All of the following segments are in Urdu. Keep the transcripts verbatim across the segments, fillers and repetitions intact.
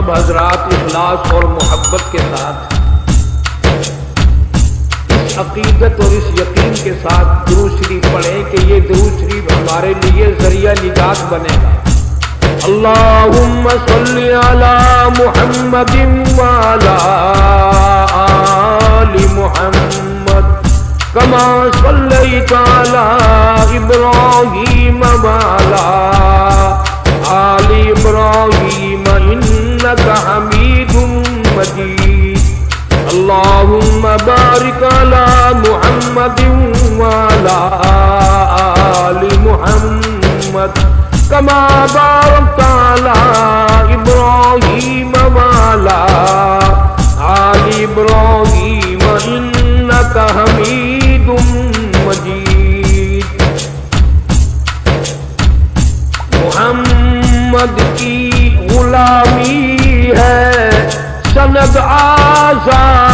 اب حضرات اخلاص اور محبت کے ساتھ اس عقیدت اور اس یقین کے ساتھ درود شریف پڑھیں کہ یہ درود شریف ہمارے لیے ذریعہ نجات بنے گا۔ اللہم صلی علی محمد وعلی آل محمد کما صلیت علی ابراہیم وعلی آل ابراہیم انک حمید مجید۔ اللہم بارک علی محمد وعلی آل محمد کما بارکت علی ابراہیم وعلی آل ابراہیم انک حمید مجید۔ محمد کی غلامی ہے سند آزاد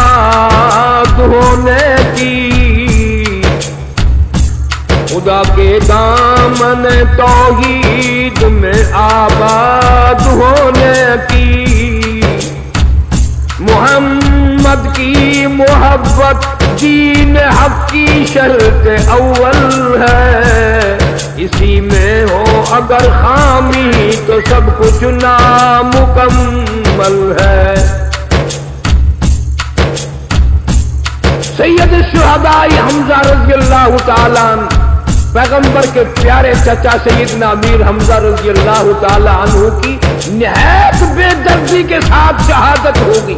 ہونے کی، خدا کے دامن توحید میں آباد ہونے کی۔ محمد کی محبت دین حق کی شرط اول ہے، اسی میں ہو اگر خامی تو سب کچھ نامکمل ہے۔ سید الشہداء حمزہ رضی اللہ تعالیٰ عنہ، پیغمبر کے پیارے چچا سیدنا امیر حمزہ رضی اللہ تعالیٰ عنہ کی نہایت بے دردی کے ساتھ شہادت ہوگی۔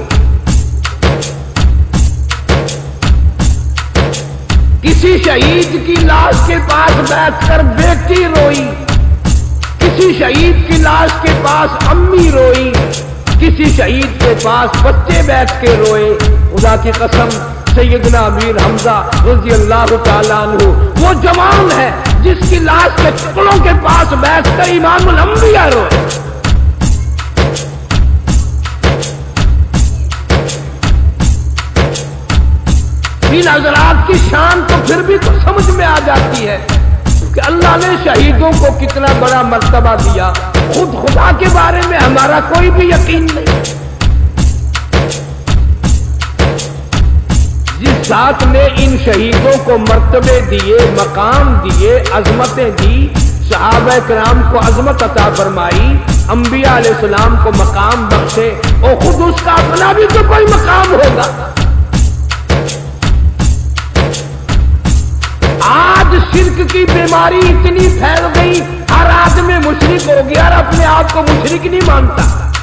کسی شہید کی لاش کے پاس بیٹھ کر بیٹی روئی، کسی شہید کی لاش کے پاس امی روئی، کسی شہید کے پاس بچے بیٹھ کے روئے۔ خدا کی قسم سیدنا امیر حمزہ رضی اللہ تعالیٰ عنہ وہ جوان ہے جس کی لاش کے ٹکڑوں کے پاس بیٹھ کر امام الانبیاء روئے۔ ان حضرات کی شان تو پھر بھی تو سمجھ میں آ جاتی ہے کہ اللہ نے شہیدوں کو کتنا بڑا مرتبہ دیا، خود خدا کے بارے میں ہمارا کوئی بھی یقین نہیں۔ جس ذات نے ان شہیدوں کو مرتبے دیے، مقام دیے، عظمتیں دی، صحابہ کرام کو عظمت عطا فرمائی، انبیاء علیہ السلام کو مقام بخشے، اور خود اس کا اپنا بھی تو کوئی مقام ہوگا۔ آج شرک کی بیماری اتنی پھیل گئی، ہر آدمی مشرک ہو گیا اور اپنے آپ کو مشرک نہیں مانتا۔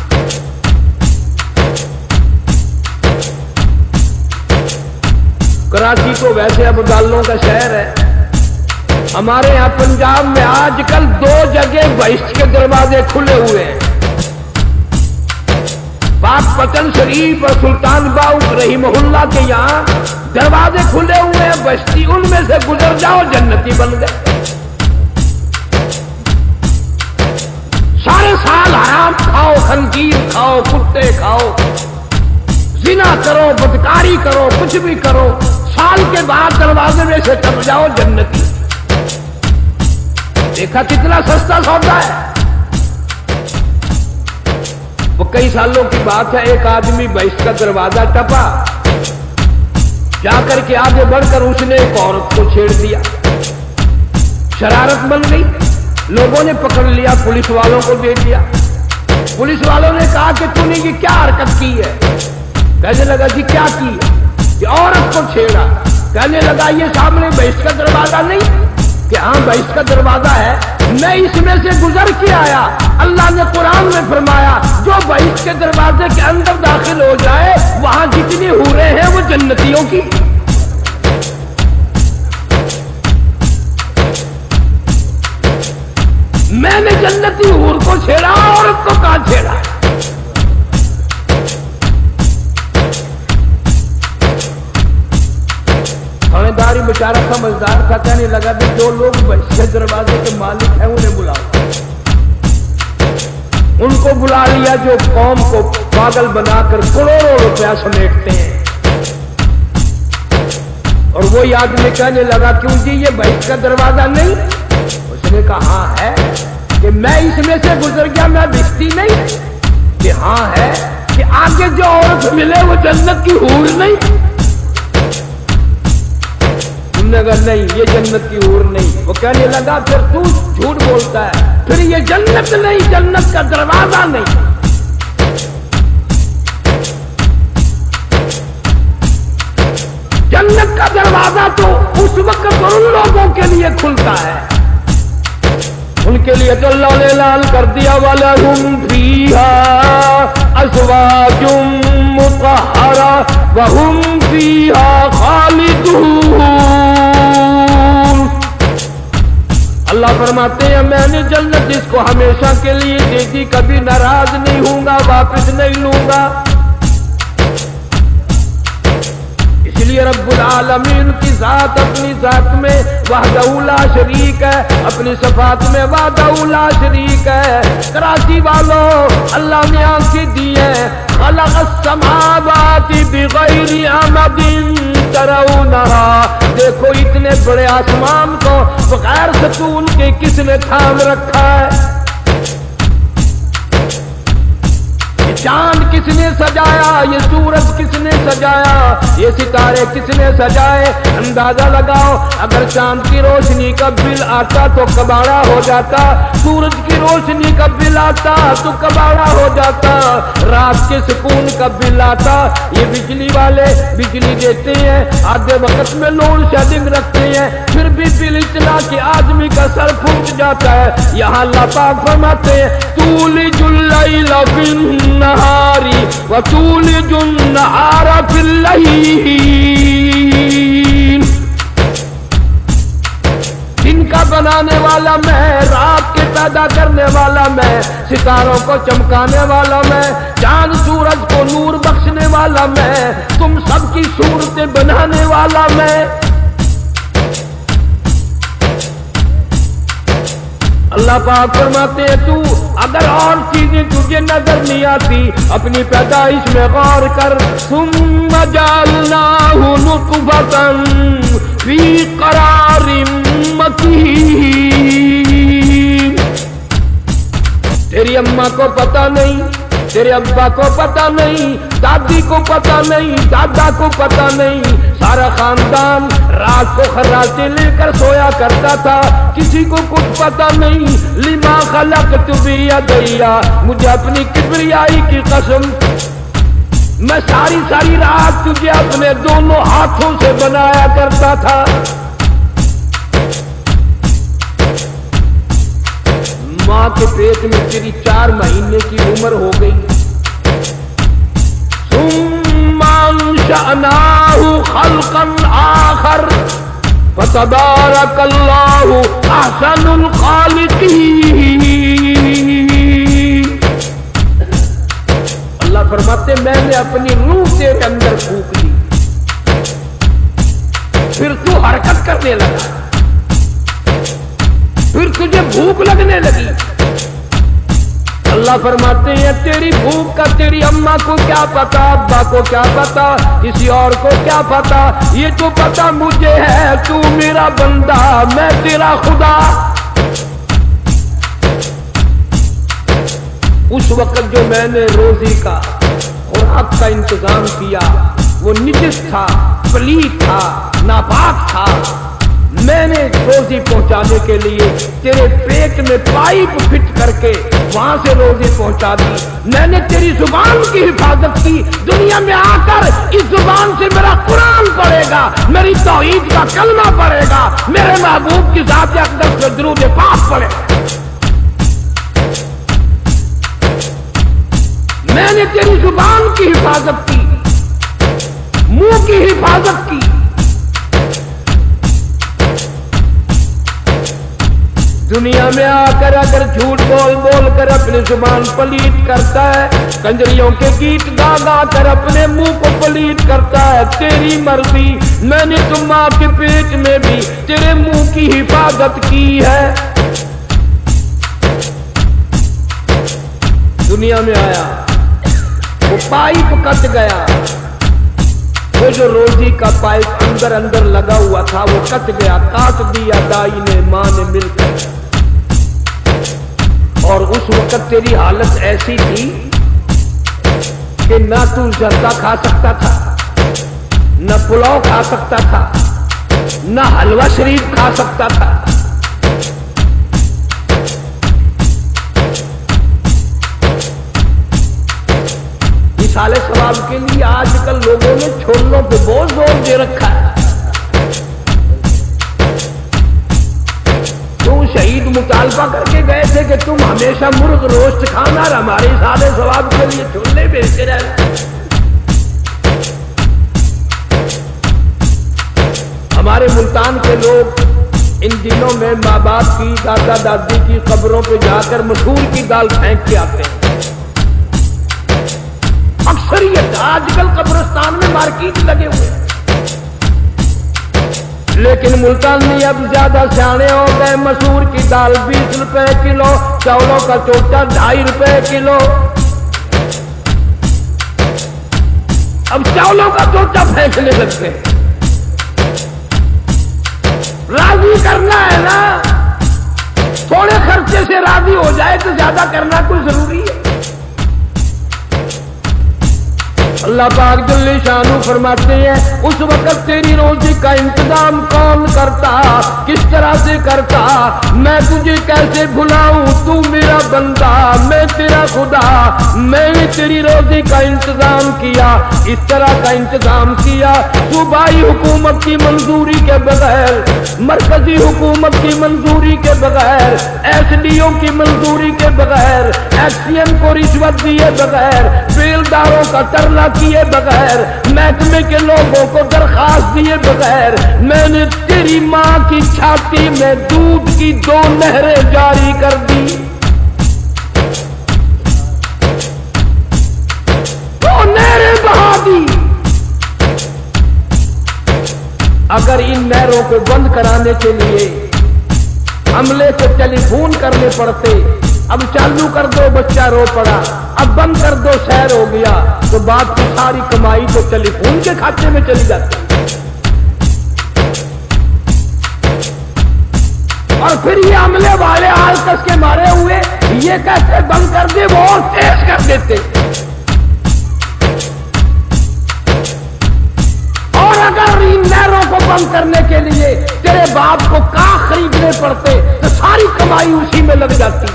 کراچی تو ویسے اب دالوں کا شہر ہے، ہمارے یہاں پنجاب میں آج کل دو جگہ بہشت کے دروازے کھلے ہوئے ہیں، پاک پٹن شریف اور سلطان باؤ رحمہ اللہ کے یہاں دروازے کھلے ہوئے ہیں، بستی ان میں سے گزر جاؤ جنتی بن گئے۔ سارے سال حرام کھاؤ، خنزیر کھاؤ، کتے کھاؤ، زنا کرو، بدکاری کرو، کچھ بھی کرو، سال کے بعد دروازے میں سے ٹپ جاؤ جنتی۔ دیکھا کتنا سستا سودا ہے۔ وہ کئی سالوں کی بات ہے، ایک آدمی بہشت کا دروازہ ٹپا، جا کر کے آگے بڑھ کر اس نے ایک عورت کو چھیڑ دیا، شرارت بن گئی، لوگوں نے پکڑ لیا، پولیس والوں کو دے دیا۔ پولیس والوں نے کہا کہ تو نے یہ کیا حرکت کی ہے؟ کہنے لگا جی کیا کی ہے؟ کہ عورت کو چھیڑا۔ کہنے لگا یہ سامنے بہشت کا دروازہ نہیں؟ کہ ہاں بہشت کا دروازہ ہے، میں اس میں سے گزر کے آیا۔ اللہ نے قرآن میں فرمایا جو بہشت کے دروازے کے اندر داخل ہو جائے وہاں جتنی حوریں ہیں وہ جنتیوں کی۔ میں نے جنتی حور کو چھیڑا، عورت کو کہاں چھیڑا؟ تھانیدار بیچارہ سمجھدار تھا، کہنے لگا کہ جو لوگ بہشت کے دروازے کے مالک ہیں انہیں بلاؤ۔ ان کو بلا لیا جو قوم کو پاگل بنا کر کروڑوں روپیہ سمیٹتے ہیں۔ اور وہی آدمی کہنے لگا کیوں جی یہ بہشت کا دروازہ نہیں؟ اس نے کہا ہاں ہے، کہ میں اس میں سے گزر گیا، میں بھشتی نہیں۔ کہ ہاں ہے کہ آگے جو عورت ملے وہ جنت کی حور نہیں؟ تم نے کہا نہیں یہ جنت کی حور نہیں. وہ کہنے لگا پھر تو جھوٹ بولتا ہے، پھر یہ جنت نہیں، جنت کا دروازہ نہیں. جنت کا دروازہ تو اس وقت ان لوگوں کے لیے کھلتا ہے، ان کے لیے تو اللہ نے اعلان کر دیا وَلَهُمْ فِيهَا أَزْوَاجٌ مُطَهَّرَةٌ وَهُمْ فِيهَا خَالِدُونَ. اللہ فرماتے ہیں میں نے جنت اس کو ہمیشہ کے لیے دے دی، کبھی ناراض نہیں ہوں گا، واپس نہیں لوں گا. اس لیے رب العالمین کی ذات اپنی ذات میں وحدہ لا شریک ہے، اپنی صفات میں وحدہ لا شریک ہے. کراچی والوں اللہ نے آنکھیں دی ہیں، خلق السماوات بغیر عمد ترونہا. دیکھو اتنے بڑے آسمان کو بغیر ستون کے کس نے تھام رکھا ہے؟ چاند کس نے سجایا؟ یہ سورج کس نے سجایا؟ یہ ستارے کس نے سجائے؟ اندازہ لگاؤ، اگر چاند کی روشنی کا بل آتا تو کباڑا ہو جاتا، سورج کی روشنی کا بل آتا تو کباڑا ہو جاتا، رات کے سکون کا بل آتا. یہ بجلی والے بجلی دیتے ہیں، آدھے وقت میں لوڈ شیڈنگ رکھتے ہیں، پھر بھی بل اتنا کہ آدمی کا سر پھوٹ جاتا ہے. یہاں اللہ پاک فرماتے ہیں تولج اللیل فی النہاری وتولج النہار فی اللیل. دن کا بنانے والا میں، رات کے پیدا کرنے والا میں، ستاروں کو چمکانے والا میں، چاند سورج کو نور بخشنے والا میں، تم سب کی صورتیں بنانے والا میں. اللہ پاک فرماتے ہیں تو اگر اور چیزیں تجھے نظر نہیں آتی اپنی پیدائش میں غور کر. ثم جعلناہ نطفۃ فی قرار مکین. تیری اماں کو پتہ نہیں، تیرے ابا کو پتہ نہیں، دادی کو پتہ نہیں، دادا کو پتہ نہیں، سارا خاندان رات کو خراٹے لے کر سویا کرتا تھا، کسی کو کچھ پتہ نہیں. لما خلقت بیدی، مجھے اپنی کبریائی کی قسم میں ساری ساری رات تجھے اپنے دونوں ہاتھوں سے بنایا کرتا تھا. ماں کے پیٹ میں تیری چار مہینے کی عمر ہو گئی. ثم انشأناہ خلقا آخر فتبارک اللہ احسن الخالقین. اللہ فرماتے میں نے اپنی روح تیرے اندر پھونک لی، پھر تو حرکت کرنے لگا، پھر تجھے بھوک لگنے لگی. اللہ فرماتے ہیں تیری بھوک کا تیری اماں کو کیا پتا، ابا کو کیا پتا، کسی اور کو کیا پتا، یہ تو پتا مجھے ہے. تو میرا بندہ، میں تیرا خدا. اس وقت جو میں نے روزی کا خوراک کا انتظام کیا وہ نجس تھا، پلید تھا، ناپاک تھا. میں نے روزی پہنچانے کے لیے تیرے پیٹ میں پائپ فٹ کر کے وہاں سے روزی پہنچا دی. میں نے تیری زبان کی حفاظت کی. دنیا میں آ کر اس زبان سے میرا قرآن پڑھے گا، میری توحید کا کلمہ پڑھے گا، میرے محبوب کی ذات اقدس سے درود پاک پڑھے گا. میں نے تیری زبان کی حفاظت کی، منہ کی حفاظت کی. دنیا میں آ کر اگر جھوٹ بول بول کر اپنی زبان پلیت کرتا ہے، کنجریوں کے گیت گا گا کر اپنے منہ کو پلیت کرتا ہے، تیری مرضی. میں نے تم ماں کے پیٹ میں بھی تیرے منہ کی حفاظت کی ہے. دنیا میں آیا، وہ پائپ کٹ گیا، وہ جو روزی کا پائپ اندر اندر لگا ہوا تھا وہ کٹ گیا، کاٹ دیا دائی نے ماں نے مل کر. اور اس وقت تیری حالت ایسی تھی کہ نہ تو زردہ کھا سکتا تھا، نہ پلاؤ کھا سکتا تھا، نہ حلوہ شریف کھا سکتا تھا۔ ایصال ثواب کے لیے آج کل لوگوں نے چھولوں پہ بہت زور دے رکھا ہے۔ تم شہید مطالبہ کر کے گئے تھے کہ تم ہمیشہ مرغ روسٹ کھانا اور ہمارے ایصال ثواب کے لیے چھولے بیچتے رہنا۔ ہمارے ملتان کے لوگ ان دنوں میں ماں باپ کی، دادا دادی کی قبروں پہ جا کر مسور کی دال پھینک کے آتے ہیں۔ اکثریت آج کل قبرستان میں مارکیٹ لگے ہوئے ہیں، لیکن ملتانی اب زیادہ سیانے ہو گئے۔ مسور کی دال بیس روپے کلو، چاولوں کا چوٹا ڈھائی روپے کلو۔ اب چاولوں کا چوٹا پھینکنے لگتے ہیں۔ راضی کرنا ہے نا، تھوڑے خرچے سے راضی ہو جائے تو زیادہ کرنا کوئی ضروری ہے؟ اللہ پاک جل شانہ فرماتے ہیں اس وقت تیری روزی کا انتظام کون کرتا، کس طرح سے کرتا، میں تجھے کیسے بھلاؤں، تو میرا بندہ میں تیرا خدا، میں نے تیری روزی کا انتظام کیا، اس طرح کا انتظام کیا صوبائی حکومت کی منظوری کے بغیر، مرکزی حکومت کی منظوری کے بغیر، ایس ڈی او کی منظوری کے بغیر، ایس ڈی ایم کو رشوت دیے بغیر، بیلداروں کا ترلا کیے بغیر، محکمے کے لوگوں کو درخواست دیے بغیر، میں نے تیری ماں کی چھاتی میں دودھ کی دو نہریں جاری کر دی، دو نہریں بہا دی۔ اگر ان نہروں کو بند کرانے کے لیے عملے سے ٹیلی فون کرنے پڑتے، اب چالو کر دو بچہ رو پڑا، اب بند کر دو سیر ہو گیا، تو بات کی ساری کمائی تو ٹیلی فون کے کھاتے میں چلی جاتی۔ اور پھر یہ عملے والے آل کس کے مارے ہوئے یہ کیسے بند کر دے، وہ اور تیز کر دیتے۔ اور اگر ان نہروں کو بند کرنے کے لیے تیرے باپ کو کاخ خریدنے پڑتے تو ساری کمائی اسی میں لگ جاتی۔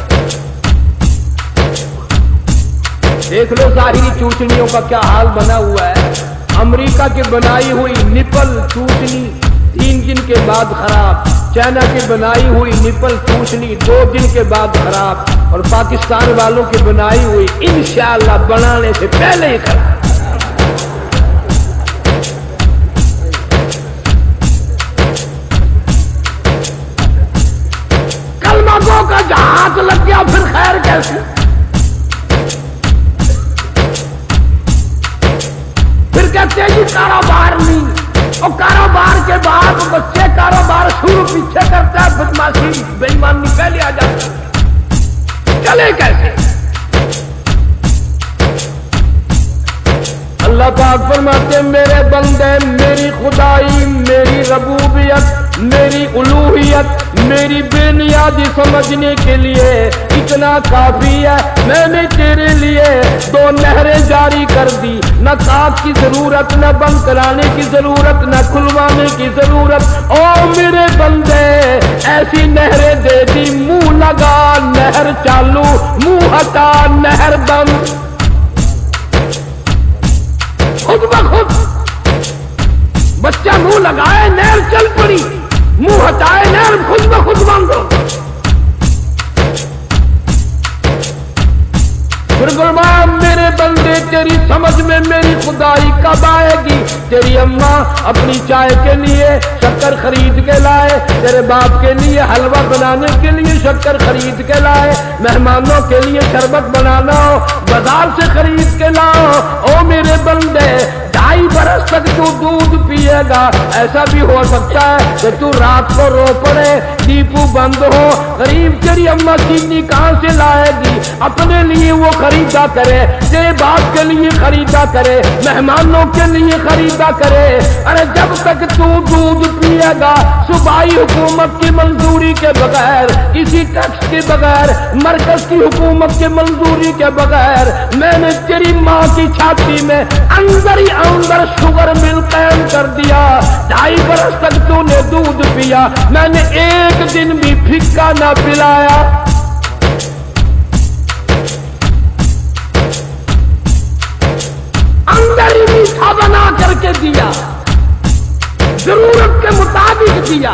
دیکھ لو ظاہری چوچنیوں کا کیا حال بنا ہوا ہے۔ امریکہ کی بنائی ہوئی نپل چوچنی تین دن کے بعد خراب، چائنا کی بنائی ہوئی نپل چوچنی دو دن کے بعد خراب، اور پاکستان والوں کی بنائی ہوئی انشاءاللہ بنانے سے پہلے ہی خراب۔ کلمہ گو کا جہاں ہاتھ لگ گیا پھر خیر کیسے؟ کہتے ہیں جی کاروبار نہیں، اور کاروبار کے بعد بچے کاروبار شروع پیچھے کرتا ہے، بدماشی بے ایمانی پہلے آ جاتا ہے، چلے کیسے؟ اللہ پاک فرماتے ہیں میرے بندے میری خدائی، میری ربوبیت، میری الوہیت، میری بے نیازی سمجھنے کے لیے اتنا کافی ہے۔ میں نے تیرے لیے دو نہریں جاری کر دی، نہ کاٹ کی ضرورت، نہ بند کرانے کی ضرورت، نہ کھلوانے کی ضرورت۔ او میرے بندے ایسی نہریں دے دی، منہ لگا نہر چالو، منہ ہٹا نہر بند، خود بخود بچہ منہ لگائے نہر چل پڑی، منہ ہٹائے نہر خود بخود بند ہو۔ پھر فرمایا میرے بندے تیری سمجھ میں میری خدائی کب آئے گی؟ تیری اماں اپنی چائے کے لیے شکر خرید کے لائے، تیرے باپ کے لیے حلوہ بنانے کے لیے شکر خرید کے لائے، مہمانوں کے لیے شربت بنانا ہو بازار سے خرید کے لاؤ۔ او میرے بندے ڈھائی برس تک تو دودھ پیے پیے گا، ایسا بھی ہو سکتا ہے کہ تو رات کو رو پڑے، ڈیپو بند ہو، غریب تیری اماں چینی کہاں سے لائے گی، اپنے لیے وہ خریدا کرے، تیرے باپ کے لیے خریدا کرے، مہمانوں کے لیے خریدا کرے۔ ارے جب تک تو دودھ پیے گا صوبائی حکومت کی منظوری کے بغیر، کسی ٹیکس کے بغیر، مرکز کی حکومت کے منظوری کے بغیر، میں نے تیری ماں کی چھاتی میں اندر ہی اندر شوگر مل قائم کر دیا۔ ڈھائی برس تک تو نے دودھ پیا، میں نے ایک دن بھی پھکا نہ پلایا۔ اندر ہی میٹھا بنا کر کے دیا، ضرورت کے مطابق دیا۔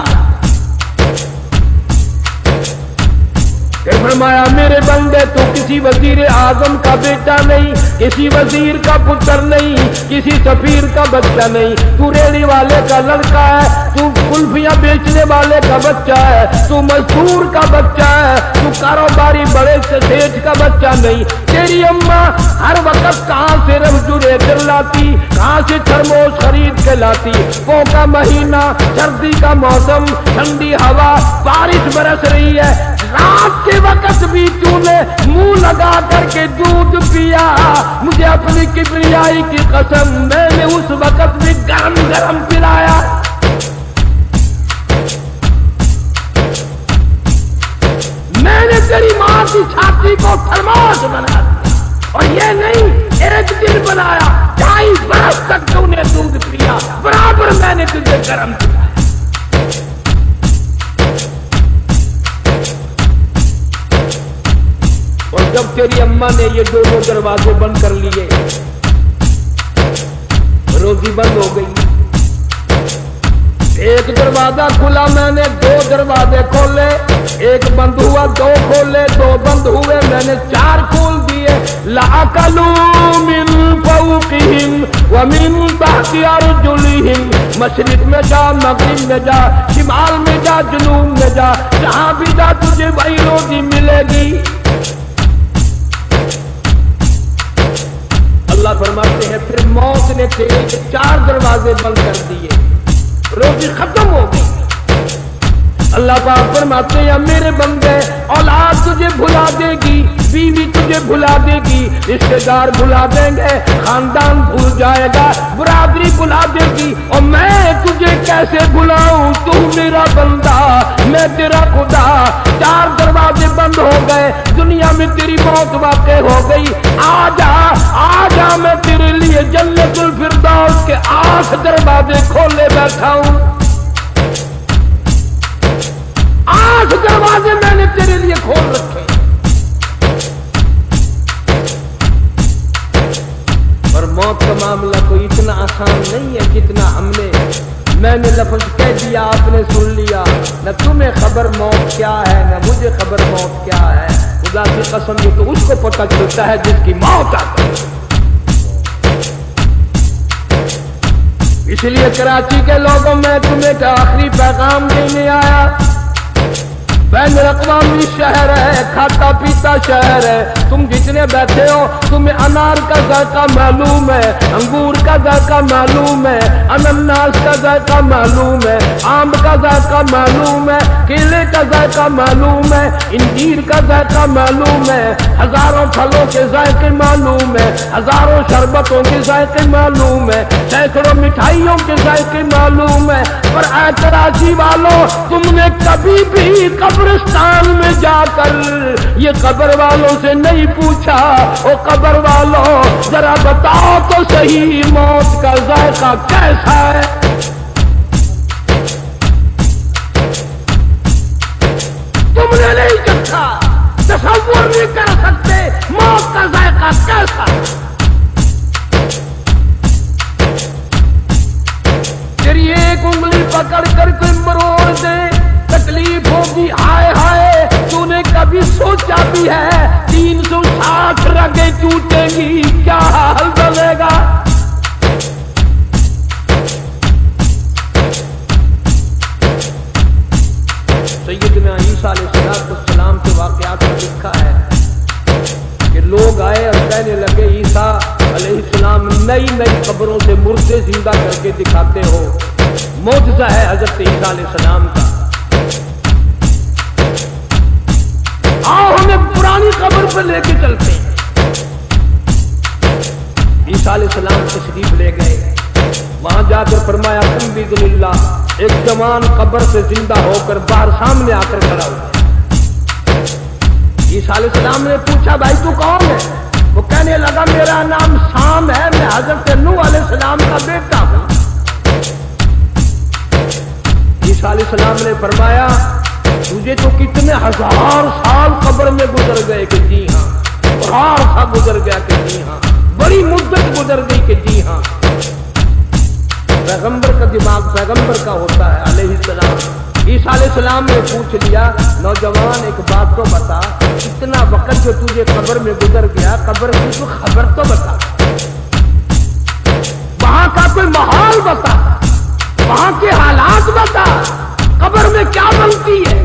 فرمایا میرے بندے تو کسی وزیر اعظم کا بیٹا نہیں، کسی وزیر کا پتر نہیں، کسی سفیر کا بچہ نہیں، تو ریڑھی والے کا لڑکا ہے، تو کلفیاں بیچنے والے کا بچہ ہے، تو مزدور کا بچہ ہے، تو کاروباری بڑے سے سیٹھ کا بچہ نہیں۔ تیری اماں ہر وقت کہاں سے رفجو لے کر لاتی، کہاں سے تھرموس خرید کے لاتی، پو کا مہینہ، سردی کا موسم، ٹھنڈی ہوا، بارش برس رہی ہے، رات کے وقت بھی تو نے منہ لگا کر کے دودھ پیا۔ مجھے اپنی کبریائی کی قسم، میں نے اس وقت بھی گرم گرم پلایا۔ میں نے تیری ماں کی چھاتی کو تھرموس بنا دیا، اور یہ نہیں ایک دن بنایا، ڈھائی برس تک تو نے دودھ پیا، برابر میں نے تجھے گرم پلایا۔ اور جب تیری اماں نے یہ دونوں دروازے بند کر لیے، روزی بند ہو گئی۔ ایک دروازہ کھلا، میں نے دو دروازے کھولے، ایک بند ہوا، دو کھولے، دو بند ہوئے، میں نے چار کھول دیے۔ لَأَكَلُوا مِن فَوْقِهِمْ وَمِن تَحْتِ أَرْجُلِهِمْ، مشرق میں جا، مغرب میں جا، شمال میں جا، جنوب میں جا، جہاں بھی جا تجھے وہی روزی ملے گی۔ اللہ فرماتے ہیں پھر موت نے تیرے چار دروازے بند کر دیے، روزی ختم ہو گئی۔ اللہ پاک فرماتے ہیں میرے بندے، اولاد تجھے بھلا دے گی، بیوی تجھے بھلا دے گی، رشتے دار بھلا دیں گے، خاندان بھول جائے گا، برادری بھلا دے گی، اور میں تجھے کیسے بھلاؤں؟ تو میرا بندہ، میں تیرا خدا۔ چار دروازے بند ہو گئے، دنیا میں تیری موت واقع ہو گئی، آ جا آ جا، میں تیرے لیے جنت الفردوس کے آٹھ دروازے کھولے بیٹھا ہوں۔ آٹھ دروازے میں نے تیرے لیے کھول رکھے، اور موت کا معاملہ کوئی اتنا آسان نہیں ہے جتنا ہم نے، میں نے لفظ کہہ دیا، آپ نے سن لیا، نہ تمہیں خبر موت کیا ہے، نہ مجھے خبر موت کیا ہے۔ خدا کی قسم یہ تو اس کو پتہ چلتا ہے جس کی موت آتی ہے۔ اس لیے کراچی کے لوگوں میں تمہیں کا آخری پیغام دینے آیا، بین الاقوامی شہر ہے، کھاتا پیتا شہر ہے، تم جتنے بیٹھے ہو تمہیں انار کا ذائقہ معلوم ہے، انگور کا ذائقہ معلوم ہے، انناس کا ذائقہ معلوم ہے، آم کا ذائقہ معلوم ہے، کیلے کا ذائقہ معلوم ہے، انجیر کا ذائقہ معلوم ہے، ہزاروں پھلوں کے ذائقے معلوم ہے، ہزاروں شربتوں کے ذائقے معلوم ہے، سینکڑوں مٹھائیوں کے ذائقے معلوم ہے، پر اے کراچی والوں، تم نے کبھی بھی قبرستان میں جا کر یہ قبر والوں سے نہیں پوچھا، او قبر والوں ذرا بتاؤ تو صحیح موت کا ذائقہ کیسا ہے؟ تم نے نہیں چکھا، تصور نہیں کر سکتے موت کا ذائقہ کیسا ہے۔ تیری ایک انگلی پکڑ کر کوئی مروڑ دے، تکلیف ہوگی، ہائے ہائے، تو نے کبھی سوچا بھی ہے تین سو ساٹھ رگیں ٹوٹیں گی، کیا حال بنے گا؟ سیدنا عیسیٰ علیہ السلام کے واقعات میں لکھا ہے کہ لوگ آئے اور کہنے لگے عیسیٰ علیہ السلام نئی نئی قبروں से मुर्दे जिंदा करके दिखाते हो। मौजज़ा है हजरत ईसा अलैहिस्सलाम का। आओ हमें पुरानी कब्र पर लेके चलते हैं। ईसा अलैहिस्सलाम तशरीफ ले गए, वहां जाकर फरमाया कुम बिइज़्निल्लाह, एक जवान कब्र से जिंदा होकर बाहर सामने आकर खड़ा हुआ। ईसा अलैहिस्सलाम ने पूछा भाई तू कौन है? वो कहने लगा मेरा नाम शाम है, मैं हजरत नूह अलैहिस्सलाम का बेटा हूं। ईसा अलैहिस्सलाम ने फरमाया तुझे तो कितने हजार साल कब्र में गुजर गए कि जी हाँ, हजार सा गुजर गया कि जी हाँ, बड़ी मुद्दत गुजर गई कि जी हाँ। पैगंबर का दिमाग पैगंबर का होता है अलैहिस्सलाम। ईसा अलैहिस्सलाम ने पूछ लिया नौजवान एक बात तो बता, इतना वक्त जो तुझे कब्र में गुजर गया, कब्र की तो खबर तो बता, वहां का कोई माहौल बता, वहां के हालात बता, कब्र में क्या बनती है।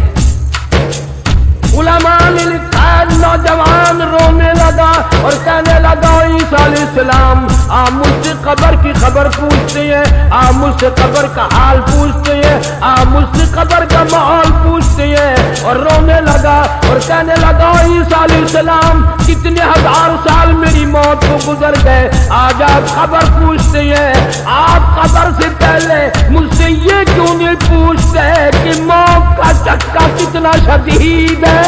उलमा ने लिखा है नौजवान रोने लगा और कहने लगा ईसा अलैहिस्सलाम आप मुझसे कब्र की खबर पूछते हैं, आप मुझसे कब्र का हाल पूछते हैं, आप मुझसे कब्र का माहौल पूछते हैं। और रोने लगा और कहने लगा ईसा अलैहिस्सलाम कितने हजार साल मेरी मौत को गुजर गए, आज आप खबर पूछते हैं। आप कब्र से पहले मुझसे ये क्यों नहीं पूछते कि मौत का झटका कितना शदीद है।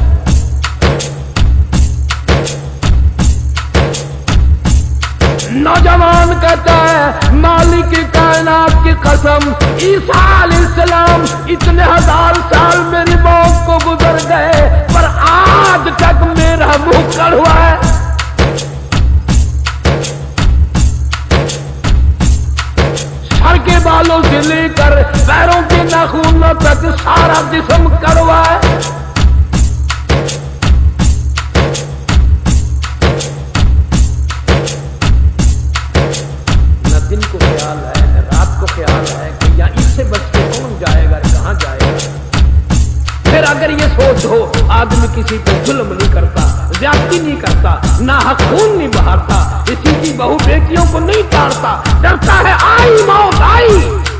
नौजवान कहता है मालिक कायनात की कसम, ईसा अलैहिस्सलाम इतने हजार साल मेरी मौत को गुजर गए पर आज तक मेरा मुंह कड़वा है। सर के बालों से लेकर पैरों के नाखूनों तक सारा जिस्म कड़वा है। दिन को ख्याल है न रात को ख्याल है कि या इससे बच के कौन जाएगा, कहां जाएगा। फिर अगर ये सोच हो आदमी किसी पे जुल्म नहीं करता, ज्यादती नहीं करता, नाहक खून नहीं बहाता, किसी की बहू बेटियों को नहीं ताड़ता, डरता है आई मौत आई।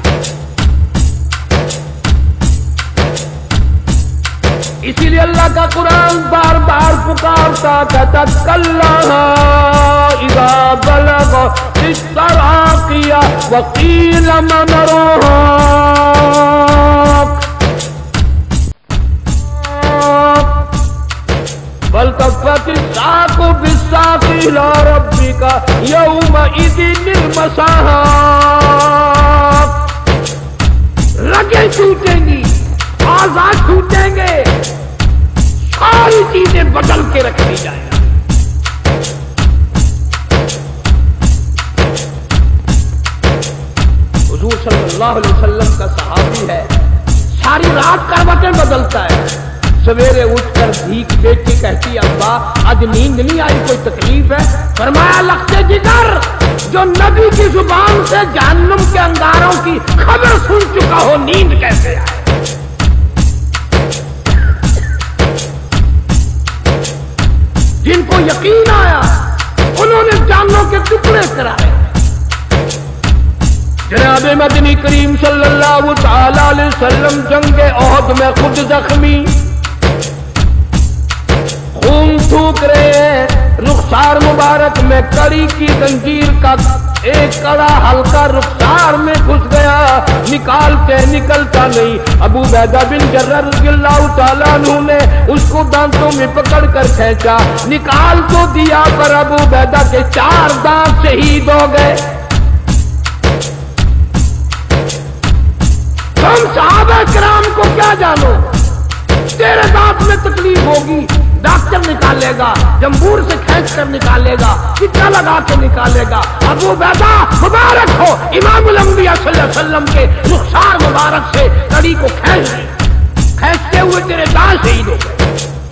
इसीलिए अल्लाह का कुरान बार बार पुकारता कहता कल्ला इज़ा बलग इस्तराकिया वकील मन राक बल तफ़्फ़ति साक़ु बिस्साक़ इला रब्बिका यौमइज़िनिल मसाक़। रगें टूटेंगी, आज़ाद टूटेंगे, सारी चीजें बदल के रख दी जाएंगी। हुजूर सल्लल्लाहु अलैहि वसल्लम का सहाबी है, सारी रात करवटें बदलता है। सवेरे उठकर भीख बेटी कहती अब्बा आज नींद नहीं आई, कोई तकलीफ है? फरमाया लख्ते जिगर जो नबी की जुबान से जहन्नुम के अंगारों की खबर सुन चुका हो, नींद कैसे आए। जिनको यकीन आया उन्होंने जानों के टुकड़े कराए। जनाब मदनी करीम सल्लल्लाहु तआला अलैहि वसल्लम जंगे ओहद में खुद जख्मी, खून थूक रहे हैं, रुखसार मुबारक में कड़ी की जंजीर का एक कड़ा हल्का रुखसार में घुस गया, निकालते निकलता नहीं। अबू बैदा बिन जर्रह रज़ियल्लाहु ताला अन्हु ने उसको दांतों में पकड़ कर खींचा, निकाल तो दिया पर अबू बैदा के चार दांत शहीद हो गए। तुम सहाबा किराम को क्या जानो, तेरे दांत में तकलीफ होगी, डॉक्टर निकालेगा, जंबूर से खींच कर निकालेगा, कितना लगा के निकालेगा। अबू बैदा मुबारक हो इमामुल अंबिया सल्लल्लाहु अलैहि वसल्लम के रुखसार मुबारक से कड़ी को खींच खींचते हुए तेरे दांत शहीद हो गए।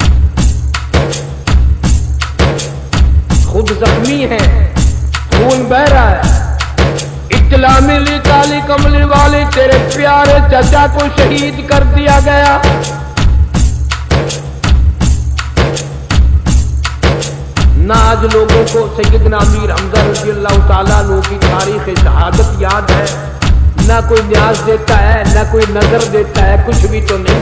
खुद जख्मी है, खून बह रहा है। इत्तला मिली काली कमली वाले तेरे प्यारे चाचा को शहीद कर दिया गया। نہ آج لوگوں کو سیدنا امیر حمزہ رضی اللہ تعالیٰ عنہ کی تاریخ شہادت یاد ہے، نہ کوئی نیاز دیتا ہے، نہ کوئی نظر دیتا ہے، کچھ بھی تو نہیں۔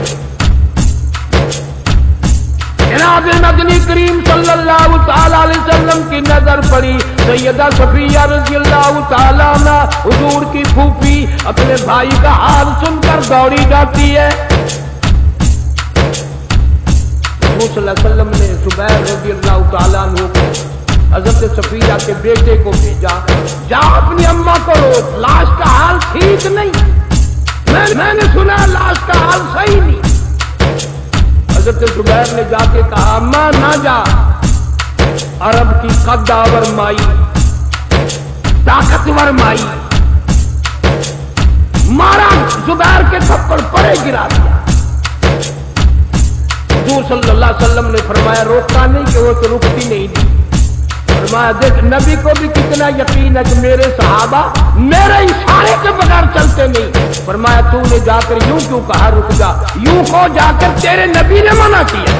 جناب مدنی کریم صلی اللہ تعالیٰ علیہ وسلم کی نظر پڑی، سیدہ صفیہ رضی اللہ تعالیٰ عنہ حضور کی پھوپھی اپنے بھائی کا حال سن کر دوڑی جاتی ہے۔ حضور صلی اللہ علیہ وسلم نے زبیر رضی اللہ تعالیٰ عنہ کو حضرت صفیہ کے بیٹے کو بھیجا، جا اپنی اماں کو روک، لاش کا حال ٹھیک نہیں، میں, میں نے سنا لاش کا حال صحیح نہیں۔ حضرت زبیر نے جا کے کہا اماں نہ جا، عرب کی قدآور مائی، طاقتور مائی، مارا زبیر کے تھپڑ پڑے گرا دیا۔ حضور صلی اللہ علیہ وسلم نے فرمایا روکا نہیں کہ وہ تو رکتی نہیں تھی۔ فرمایا دیکھ نبی کو بھی کتنا یقین ہے کہ میرے صحابہ میرے اشارے کے بغیر چلتے نہیں۔ فرمایا تو نے جا کر یوں کیوں کہا رک جا، یوں کو جا کر تیرے نبی نے منع کیا۔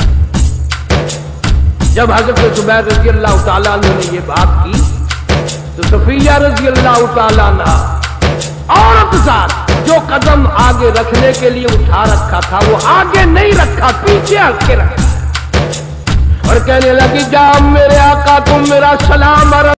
جب حضرت زبیر رضی اللہ تعالیٰ عنہ نے یہ بات کی تو صفیہ رضی اللہ تعالیٰ عنہ عورت ذات جو قدم آگے رکھنے کے لیے اٹھا رکھا تھا وہ آگے نہیں رکھا، پیچھے ہٹ کے رکھا اور کہنے لگی جا میرے آقا تم میرا سلام